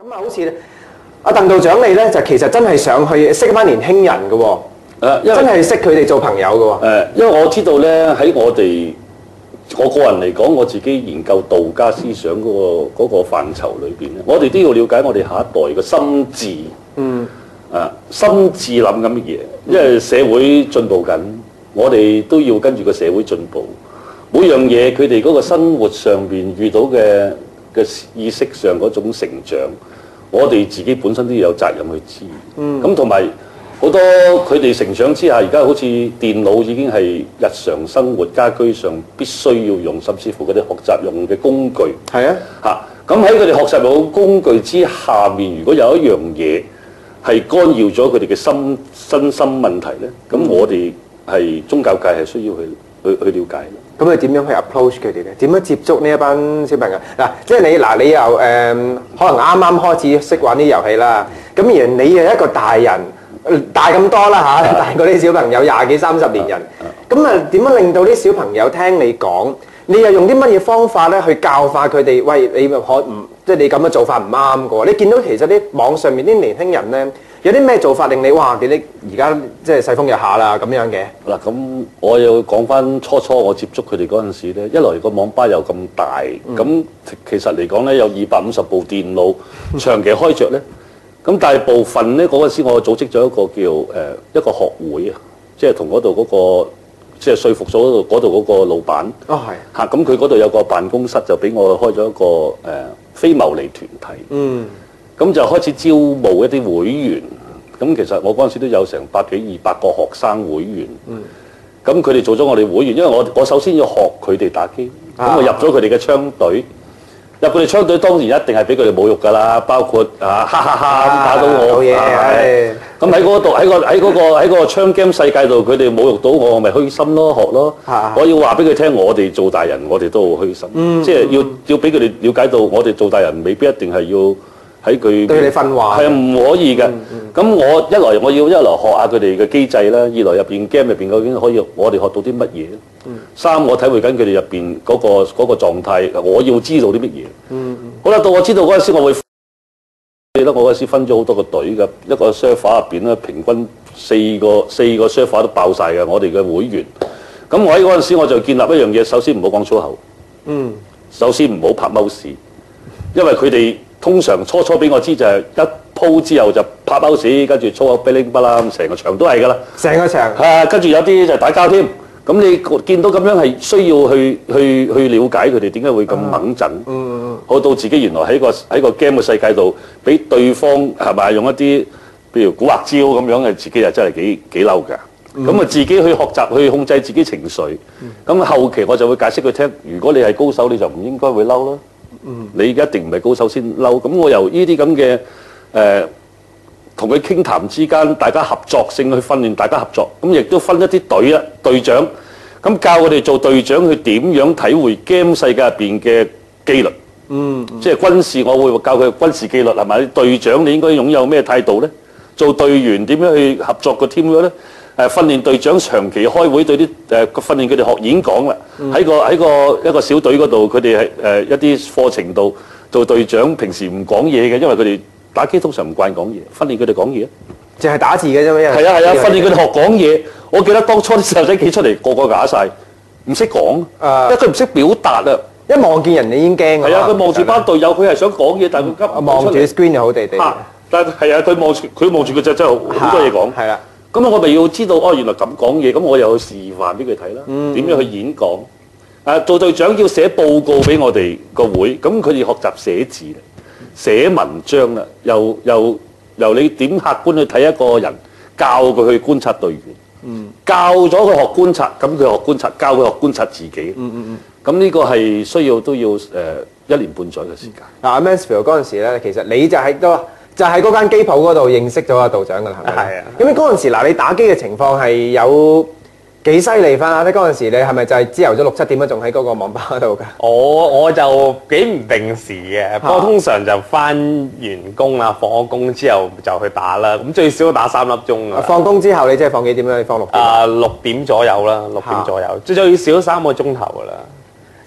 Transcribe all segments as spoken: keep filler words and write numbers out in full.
咁啊，好似阿鄧道長你咧，就其實真係想去識翻年輕人嘅喎，誒，真係識佢哋做朋友嘅喎。 誒，因為我知道咧，喺我哋我個人嚟講，我自己研究道家思想嗰、嗰個嗰、嗰個範疇裏邊咧，我哋都要了解我哋下一代嘅心智。嗯。啊，心智諗緊乜嘢？因為社會進步緊，我哋都要跟住個社會進步。每樣嘢佢哋嗰個生活上邊遇到嘅嘅意識上嗰種成長，我哋自己本身都要有責任去知。嗯。咁同埋好多佢哋成長之下，而家好似電腦已經係日常生活家居上必須要用，甚至乎佢哋學習用嘅工具。係啊。嚇！咁喺佢哋學習用工具之下面，如果有一樣嘢係干擾咗佢哋嘅心身心問題咧，咁、嗯、我哋係宗教界係需要去去去了解。 咁你點樣去 approach 佢哋咧？點樣接觸呢一班小朋友？嗱，即係你嗱，你又誒、呃、可能啱啱開始識玩啲遊戲啦。咁而你係一個大人，大咁多啦嚇，大過啲小朋友廿幾三十年人。咁啊，點樣令到啲小朋友聽你講？你又用啲乜嘢方法咧去教化佢哋？喂，你可唔即係你咁嘅做法唔啱嘅喎？你見到其實啲網上面啲年輕人咧，有啲咩做法令你哇？你啲而家即係世風日下啦咁樣嘅。 嗱，咁我又講翻初初我接觸佢哋嗰陣時咧，一來個網吧又咁大，咁、嗯、其實嚟講咧有二百五十部電腦長期開着咧，咁大部分咧嗰陣時我組織咗一個叫誒、呃、一個學會啊，即係同嗰度嗰個。即係說服咗嗰度嗰度嗰個老闆。哦，係。嚇，咁佢嗰度有個辦公室，就俾我開咗一個誒、呃、非牟利團體。嗯。咁就開始招募一啲會員。咁其實我嗰陣時都有成百幾二百個學生會員。嗯。咁佢哋做咗我哋會員，因為我我首先要學佢哋打機。咁、啊、我入咗佢哋嘅槍隊。入佢哋槍隊當然一定係俾佢哋侮辱㗎啦，包括啊哈哈哈咁打到我。好嘢。係。咁喺嗰度喺個喺嗰個喺嗰個槍 game 世界度，佢哋侮辱到我，我咪虛心咯，學咯。啊、我要話俾佢聽，我哋做大人，我哋都好虛心。嗯、即係要要俾佢哋了解到，我哋做大人未必一定係要喺佢對你訓話。係啊，唔可以嘅。咁、嗯嗯、我一來我要一來學下佢哋嘅機制啦，二來入邊 game 入邊究竟可以我哋學到啲乜嘢？嗯、三我體會緊佢哋入邊嗰個嗰、嗰個狀態，我要知道啲乜嘢。嗯嗯、好啦，到我知道嗰陣時，我會。記得我嗰時分咗好多個隊嘅，一個 server 入邊咧，平均四個四個 server 都爆晒嘅，我哋嘅會員。咁我喺嗰陣時我就建立一樣嘢，首先唔好講粗口，嗯，首先唔好拍貓屎，因為佢哋通常初初俾我知就係一鋪之後就拍貓屎，跟住粗口噼哩啪啦，成個場都係㗎啦，成個場係啊，跟住有啲就打交添。咁你見到咁樣係需要去去去了解佢哋點解會咁猛陣，嗯，好到自己原來喺個喺個 game 嘅世界度，俾對方係咪用一啲譬如蠱惑招咁樣嘅，自己又真係幾幾嬲㗎。咁啊、嗯、自己去學習去控制自己情緒。咁、嗯、後期我就會解釋佢聽，如果你係高手，你就唔應該會嬲啦。嗯，你一定唔係高手先嬲。咁我由呢啲咁嘅誒同佢傾談之間，大家合作性去訓練大家合作，咁亦都分一啲隊啊隊長，咁教佢哋做隊長去點樣體會 game 世界入邊嘅紀律，嗯，嗯即係軍事，我會教佢軍事紀律係咪？隊長你應該擁有咩態度咧？做隊員點樣去合作個 team 咧？誒訓練隊長長期開會對啲誒訓練佢哋學演講啦，喺、嗯、個喺個一個小隊嗰度，佢哋係誒一啲課程度做隊長，平時唔講嘢嘅，因為佢哋。打機通常唔慣講嘢，訓練佢哋講嘢，淨係打字嘅啫嘛。係啊係啊，訓練佢哋學講嘢。我記得當初啲細路仔企出嚟，個個啞晒，唔識講，因為佢唔識表達啊。一望見人你已經驚。係啊，佢望住班隊友，佢係想講嘢，但係佢急望住 screen 又好地地。但係係啊，佢望住佢望住佢就真係好多嘢講。係啦，咁我咪要知道哦，原來咁講嘢，咁我又去示範俾佢睇啦。點樣去演講？誒，做隊長要寫報告俾我哋個會，咁佢哋學習寫字。寫文章啦，又又由你點客觀去睇一個人，教佢去觀察隊員，嗯，教咗佢學觀察，咁佢學觀察，教佢學觀察自己，嗯嗯嗯，咁呢個係需要都要誒、呃、一年半載嘅時間。嗱、嗯，阿 Mansfield 嗰陣時咧，其實你就喺個就喺嗰間機鋪嗰度認識咗阿道長㗎啦，係咪？係啊。咁你嗰陣時嗱，你打機嘅情況係有幾犀利翻啊！你嗰陣時你係咪就係朝頭早六七點都仲喺嗰個網吧度㗎？ 我我就幾唔定時嘅，不過通常就翻完工啦，放咗工之後就去打啦。咁最少打三粒鐘啊！ 放工之後你即係放幾點咧？你放六點？ 啊，六點左右啦，六點左右，最最少三個鐘頭㗎啦。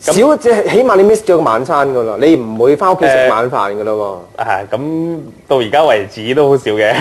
少即係起碼你 miss 咗個晚餐噶啦，你唔會翻屋企食晚飯噶咯喎。 啊，咁到而家為止都好少嘅。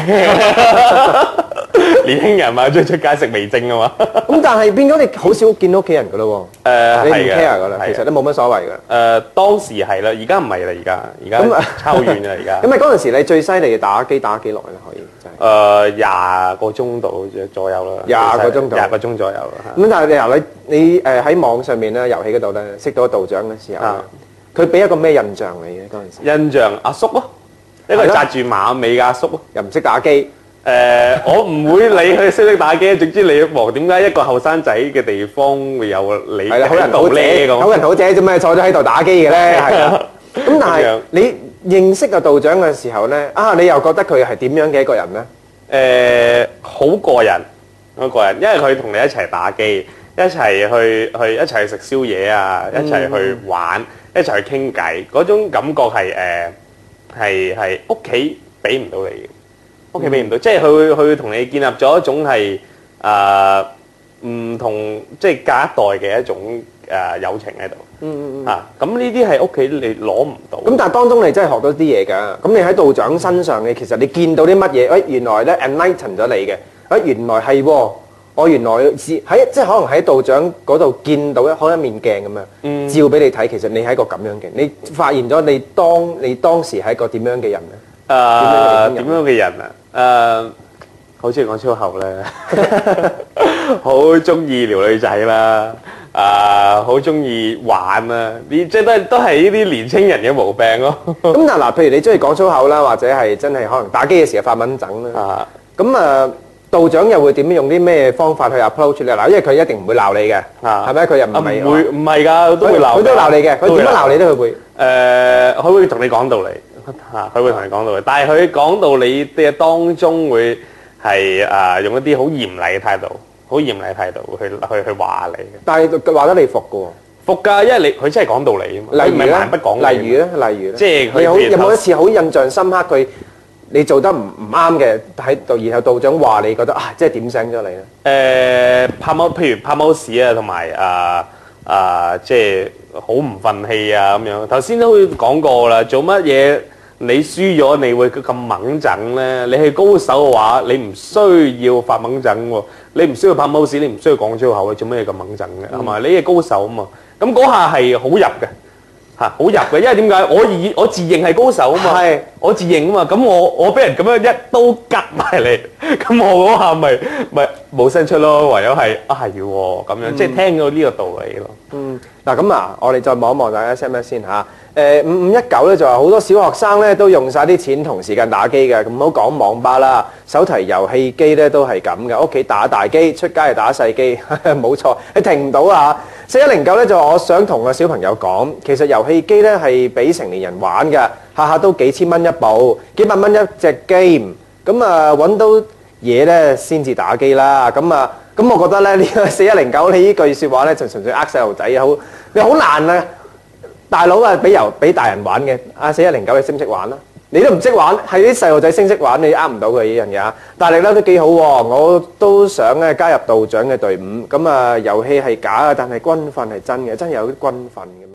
年輕人嘛，中意出街食味精啊嘛。 咁但係變咗你好少見到屋企人噶咯喎。 誒你唔係嘅 care 噶啦， 係嘅其實都冇乜所謂噶。 誒當時係啦，而家唔係啦，而家而家咁啊差好遠啦，而家。 咁咪嗰陣時你最犀利嘅打機打幾耐咧？可以真係。 誒廿個鐘度左右啦， 廿個鐘度廿個鐘左右啦。 咁但係你嗱你你誒喺網上面咧遊戲嗰度咧識到道長嘅時候啊咧，佢俾一個咩印象你嘅嗰陣時？ 印象阿叔咯，一個係咯紮住馬尾嘅阿叔咯。 又唔識打機， 誒，我唔會理佢識唔識打機，總之你望點解一個後生仔嘅地方會有你係啦，好人好喺度咧姐，好咁。 人好姐做咩坐咗喺度打機嘅咧？係啦。咁但係咁樣你認識個道長嘅時候咧，啊你又覺得佢係點樣嘅一個人咧？ 誒，好過癮，好過癮，因為佢同你一齊打機，一齊去去一齊去食宵夜啊，一齊去玩，一齊去傾偈，嗰種感覺係誒係係屋企俾唔到你嘅，屋企俾唔到，即係佢會佢會同你建立咗一種係誒唔同，即係隔一代嘅一種誒友情喺度。 嗯嗯嗯。 啊，咁呢啲係屋企你攞唔到。 咁但係當中你真係學到啲嘢㗎。咁你喺道長身上，你其實你見到啲乜嘢？誒原來咧 enlighten 咗你嘅。誒原來係喎，我原來喺即係可能喺道長嗰度見到一開一面鏡咁樣， 嗯照俾你睇。其實你係一個咁樣嘅，你發現咗你當你當時係一個點樣嘅人咧？ 誒點樣嘅人啊？誒好中意講粗口咧，好中意撩女仔啦，誒好中意玩啊！呢即係都係都係呢啲年青人嘅毛病咯。 咁但係嗱，譬如你中意講粗口啦，或者係真係可能打機嘅時候發蚊疹啦。 啊， 咁啊，道長又會點樣用啲咩方法去 approach 你？嗱，因為佢一定唔會鬧你嘅， 啊係咪？佢又唔啊係唔會唔係㗎，都會鬧㗎。 佢都鬧你嘅。佢點樣鬧你咧？ 咧？佢會誒，佢會同你講道理嚇，佢會同你講道理，但係佢講道理嘅當中會係誒用一啲好嚴厲嘅態度，好嚴厲嘅態度去去去話你嘅。 但係佢話得你服嘅喎。 服㗎，因為你佢真係講道理啊嘛，佢唔係例如咧蠻不講理例如咧，例如咧， 即係佢你好譬如頭有冇一次好印象深刻？佢你做得唔唔啱嘅喺度，然後道長話你覺得啊，即係點醒咗你咧？ 誒拍貓，譬如拍貓屎啊，同埋啊啊，即係好唔憤氣啊咁樣。頭先都講過啦，做乜嘢你輸咗，你會咁猛整咧？你係高手嘅話，你唔需要發猛整喎，你唔需要拍貓屎，你唔需要講粗口，你做咩咁猛整嘅？係咪？你係高手啊嘛，咁嗰下係好入嘅。嚇好入嘅，因為點解？我以我自認係高手啊嘛， 係我自認啊嘛，咁我我俾人咁樣一刀拮埋嚟，咁我嗰下咪咪冇聲出咯，唯有係啊係喎咁樣，即係聽到呢個道理咯。 嗯，嗱咁啊，我哋再望一望大家 S M S 先嚇。誒五五一九咧就話好多小學生咧都用晒啲錢同時間打機嘅，咁唔好講網吧啦，手提遊戲機咧都係咁嘅，屋企打大機，出街係打細機，冇錯，你停唔到啊！四一零九咧就話我想同個小朋友講，其實遊戲機咧係俾成年人玩嘅，下下都幾千蚊一部，幾百蚊一隻 game，咁啊揾到嘢咧先至打機啦，咁啊咁我覺得咧呢個四一零九你呢句説話咧就純粹呃細路仔，好你好難啊！大佬啊，俾由俾大人玩嘅，啊四一零九你識唔識玩啦？你都唔識玩，係啲細路仔識唔識玩，你呃唔到佢呢樣嘢啊！大力咧都幾好喎，我都想咧加入道長嘅隊伍。咁啊，遊戲係假嘅，但係軍訓係真嘅，真係有啲軍訓嘅。